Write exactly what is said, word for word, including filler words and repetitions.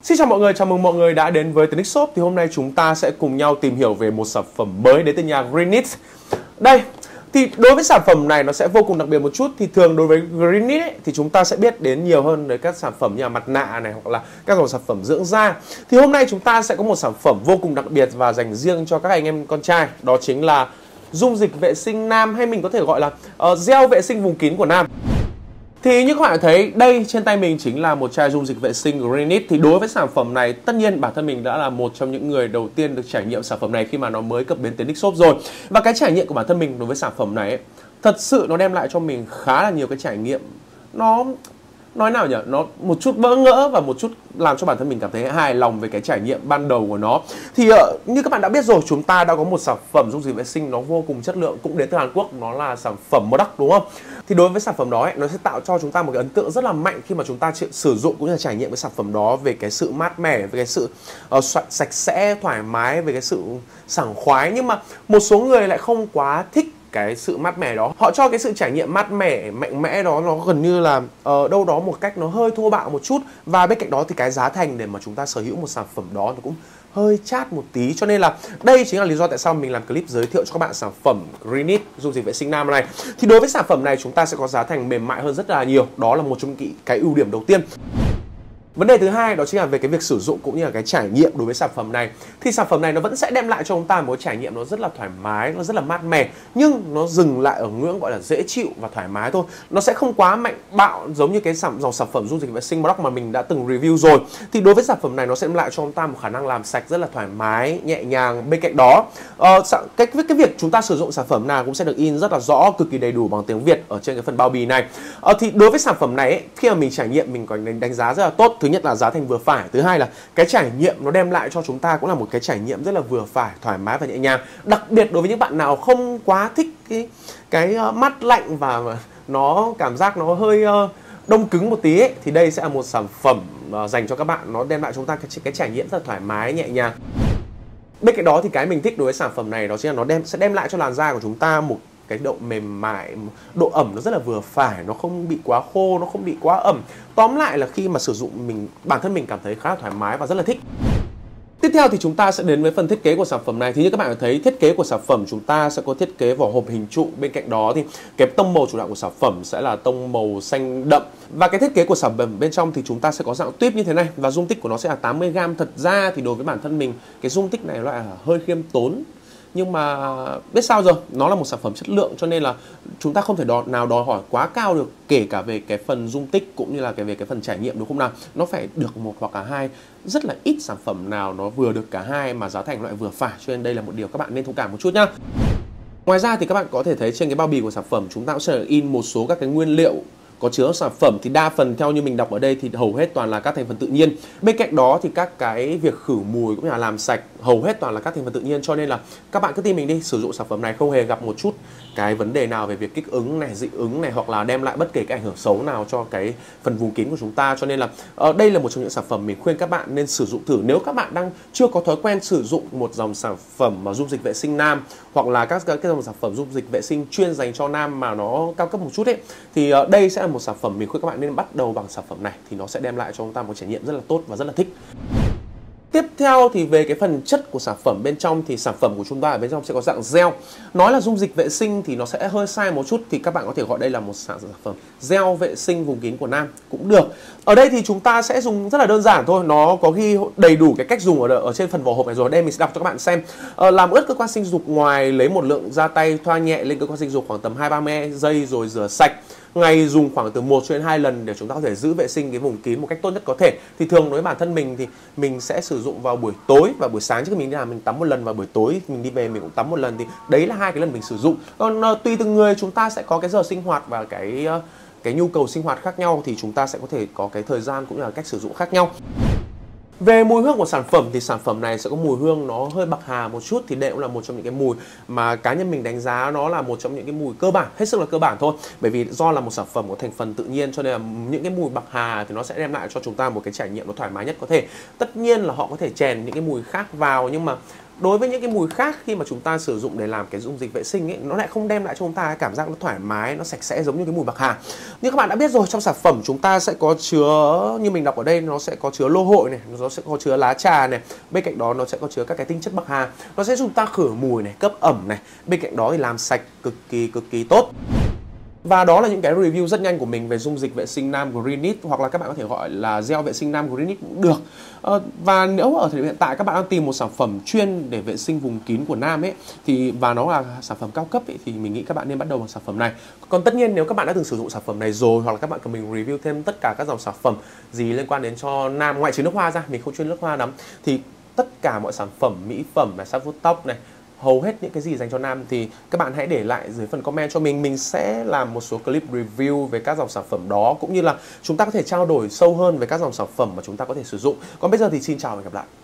Xin chào mọi người, chào mừng mọi người đã đến với Tenix Shop. Thì hôm nay chúng ta sẽ cùng nhau tìm hiểu về một sản phẩm mới đến từ nhà Greenit. Đây, thì đối với sản phẩm này nó sẽ vô cùng đặc biệt một chút. Thì thường đối với Greenit ấy, thì chúng ta sẽ biết đến nhiều hơn về các sản phẩm như là mặt nạ này hoặc là các dòng sản phẩm dưỡng da. Thì hôm nay chúng ta sẽ có một sản phẩm vô cùng đặc biệt và dành riêng cho các anh em con trai. Đó chính là dung dịch vệ sinh nam, hay mình có thể gọi là uh, gel vệ sinh vùng kín của nam. Thì như các bạn thấy, đây trên tay mình chính là một chai dung dịch vệ sinh Greenit. Thì đối với sản phẩm này, tất nhiên bản thân mình đã là một trong những người đầu tiên được trải nghiệm sản phẩm này khi mà nó mới cập bến Tenix Shop rồi. Và cái trải nghiệm của bản thân mình đối với sản phẩm này ấy, thật sự nó đem lại cho mình khá là nhiều cái trải nghiệm. Nó nói nào nhỉ, nó một chút bỡ ngỡ và một chút làm cho bản thân mình cảm thấy hài lòng về cái trải nghiệm ban đầu của nó. Thì uh, như các bạn đã biết rồi, chúng ta đã có một sản phẩm dung dịch vệ sinh nó vô cùng chất lượng, cũng đến từ Hàn Quốc, nó là sản phẩm Modoc, đúng không? Thì đối với sản phẩm đó ấy, nó sẽ tạo cho chúng ta một cái ấn tượng rất là mạnh khi mà chúng ta sử dụng cũng như là trải nghiệm cái sản phẩm đó, về cái sự mát mẻ, về cái sự uh, sạch sẽ, thoải mái, về cái sự sảng khoái. Nhưng mà một số người lại không quá thích cái sự mát mẻ đó. Họ cho cái sự trải nghiệm mát mẻ, mạnh mẽ đó nó gần như là ở uh, đâu đó một cách nó hơi thô bạo một chút. Và bên cạnh đó thì cái giá thành để mà chúng ta sở hữu một sản phẩm đó nó cũng hơi chát một tí. Cho nên là đây chính là lý do tại sao mình làm clip giới thiệu cho các bạn sản phẩm Greenit dung dịch vệ sinh nam này. Thì đối với sản phẩm này chúng ta sẽ có giá thành mềm mại hơn rất là nhiều. Đó là một trong những cái ưu điểm đầu tiên. Vấn đề thứ hai đó chính là về cái việc sử dụng cũng như là cái trải nghiệm đối với sản phẩm này. Thì sản phẩm này nó vẫn sẽ đem lại cho chúng ta một trải nghiệm nó rất là thoải mái, nó rất là mát mẻ, nhưng nó dừng lại ở ngưỡng gọi là dễ chịu và thoải mái thôi. Nó sẽ không quá mạnh bạo giống như cái sản, dòng sản phẩm dung dịch vệ sinh Modoc mà mình đã từng review rồi. Thì đối với sản phẩm này nó sẽ đem lại cho chúng ta một khả năng làm sạch rất là thoải mái, nhẹ nhàng. Bên cạnh đó, uh, cái, cái việc chúng ta sử dụng sản phẩm nào cũng sẽ được in rất là rõ, cực kỳ đầy đủ bằng tiếng Việt ở trên cái phần bao bì này. Uh, thì đối với sản phẩm này ấy, khi mà mình trải nghiệm mình có đánh, đánh giá rất là tốt. Thứ nhất là giá thành vừa phải, thứ hai là cái trải nghiệm nó đem lại cho chúng ta cũng là một cái trải nghiệm rất là vừa phải, thoải mái và nhẹ nhàng. Đặc biệt đối với những bạn nào không quá thích cái cái uh, mát lạnh và nó cảm giác nó hơi uh, đông cứng một tí ấy, thì đây sẽ là một sản phẩm uh, dành cho các bạn. Nó đem lại cho chúng ta cái, cái trải nghiệm rất là thoải mái, nhẹ nhàng. Bên cạnh đó thì cái mình thích đối với sản phẩm này đó chính là nó đem sẽ đem lại cho làn da của chúng ta một cái độ mềm mại, độ ẩm nó rất là vừa phải, nó không bị quá khô, nó không bị quá ẩm. Tóm lại là khi mà sử dụng mình bản thân mình cảm thấy khá là thoải mái và rất là thích. Tiếp theo thì chúng ta sẽ đến với phần thiết kế của sản phẩm này. Thì như các bạn thấy, thiết kế của sản phẩm chúng ta sẽ có thiết kế vỏ hộp hình trụ. Bên cạnh đó thì cái tông màu chủ đạo của sản phẩm sẽ là tông màu xanh đậm. Và cái thiết kế của sản phẩm bên trong thì chúng ta sẽ có dạng tuyếp như thế này. Và dung tích của nó sẽ là tám mươi gam. Thật ra thì đối với bản thân mình, cái dung tích này loại là hơi khiêm tốn. Nhưng mà biết sao rồi, nó là một sản phẩm chất lượng cho nên là chúng ta không thể đo, nào đòi hỏi quá cao được, kể cả về cái phần dung tích cũng như là cái về cái phần trải nghiệm, đúng không nào? Nó phải được một hoặc cả hai. Rất là ít sản phẩm nào nó vừa được cả hai mà giá thành loại vừa phải, cho nên đây là một điều các bạn nên thông cảm một chút nhá. Ngoài ra thì các bạn có thể thấy trên cái bao bì của sản phẩm chúng ta cũng sẽ in một số các cái nguyên liệu có chứa sản phẩm. Thì đa phần theo như mình đọc ở đây thì hầu hết toàn là các thành phần tự nhiên. Bên cạnh đó thì các cái việc khử mùi cũng như là làm sạch hầu hết toàn là các thành phần tự nhiên, cho nên là các bạn cứ tin mình đi, sử dụng sản phẩm này không hề gặp một chút cái vấn đề nào về việc kích ứng này, dị ứng này, hoặc là đem lại bất kể cái ảnh hưởng xấu nào cho cái phần vùng kín của chúng ta. Cho nên là uh, đây là một trong những sản phẩm mình khuyên các bạn nên sử dụng thử nếu các bạn đang chưa có thói quen sử dụng một dòng sản phẩm mà dung dịch vệ sinh nam, hoặc là các cái dòng sản phẩm dung dịch vệ sinh chuyên dành cho nam mà nó cao cấp một chút ấy. Thì uh, đây sẽ là một sản phẩm mình khuyên các bạn nên bắt đầu bằng sản phẩm này, thì nó sẽ đem lại cho chúng ta một trải nghiệm rất là tốt và rất là thích. Tiếp theo thì về cái phần chất của sản phẩm bên trong thì sản phẩm của chúng ta ở bên trong sẽ có dạng gel. Nói là dung dịch vệ sinh thì nó sẽ hơi sai một chút, thì các bạn có thể gọi đây là một sản phẩm gel vệ sinh vùng kín của nam cũng được. Ở đây thì chúng ta sẽ dùng rất là đơn giản thôi, nó có ghi đầy đủ cái cách dùng ở, ở trên phần vỏ hộp này rồi. Đây mình sẽ đọc cho các bạn xem. Ờ, làm ướt cơ quan sinh dục ngoài, lấy một lượng da tay thoa nhẹ lên cơ quan sinh dục khoảng tầm hai ba mươi giây rồi rửa sạch. Ngày dùng khoảng từ một cho đến hai lần để chúng ta có thể giữ vệ sinh cái vùng kín một cách tốt nhất có thể. Thì thường đối với bản thân mình thì mình sẽ sử dụng vào buổi tối và buổi sáng, trước khi mình đi làm mình tắm một lần, và buổi tối mình đi về mình cũng tắm một lần. Thì đấy là hai cái lần mình sử dụng. Còn uh, tùy từng người chúng ta sẽ có cái giờ sinh hoạt và cái uh, cái nhu cầu sinh hoạt khác nhau, thì chúng ta sẽ có thể có cái thời gian cũng như là cách sử dụng khác nhau. Về mùi hương của sản phẩm thì sản phẩm này sẽ có mùi hương nó hơi bạc hà một chút, thì đây cũng là một trong những cái mùi mà cá nhân mình đánh giá nó là một trong những cái mùi cơ bản, hết sức là cơ bản thôi. Bởi vì do là một sản phẩm có thành phần tự nhiên cho nên là những cái mùi bạc hà thì nó sẽ đem lại cho chúng ta một cái trải nghiệm nó thoải mái nhất có thể. Tất nhiên là họ có thể chèn những cái mùi khác vào, nhưng mà đối với những cái mùi khác khi mà chúng ta sử dụng để làm cái dung dịch vệ sinh ấy, nó lại không đem lại cho chúng ta cái cảm giác nó thoải mái, nó sạch sẽ giống như cái mùi bạc hà. Như các bạn đã biết rồi, trong sản phẩm chúng ta sẽ có chứa, như mình đọc ở đây, nó sẽ có chứa lô hội này, nó sẽ có chứa lá trà này, bên cạnh đó nó sẽ có chứa các cái tinh chất bạc hà, nó sẽ giúp chúng ta khử mùi này, cấp ẩm này, bên cạnh đó thì làm sạch cực kỳ cực kỳ tốt. Và đó là những cái review rất nhanh của mình về dung dịch vệ sinh nam Greenit, hoặc là các bạn có thể gọi là gel vệ sinh nam Greenit cũng được. Ờ, và nếu ở thời điểm hiện tại các bạn đang tìm một sản phẩm chuyên để vệ sinh vùng kín của nam ấy, thì và nó là sản phẩm cao cấp ấy, thì mình nghĩ các bạn nên bắt đầu bằng sản phẩm này. Còn tất nhiên nếu các bạn đã từng sử dụng sản phẩm này rồi, hoặc là các bạn cần mình review thêm tất cả các dòng sản phẩm gì liên quan đến cho nam ngoại trừ nước hoa ra, mình không chuyên nước hoa lắm, thì tất cả mọi sản phẩm mỹ phẩm này, sát vuốt tóc này, hầu hết những cái gì dành cho nam thì các bạn hãy để lại dưới phần comment cho mình. Mình sẽ làm một số clip review về các dòng sản phẩm đó, cũng như là chúng ta có thể trao đổi sâu hơn về các dòng sản phẩm mà chúng ta có thể sử dụng. Còn bây giờ thì xin chào và hẹn gặp lại.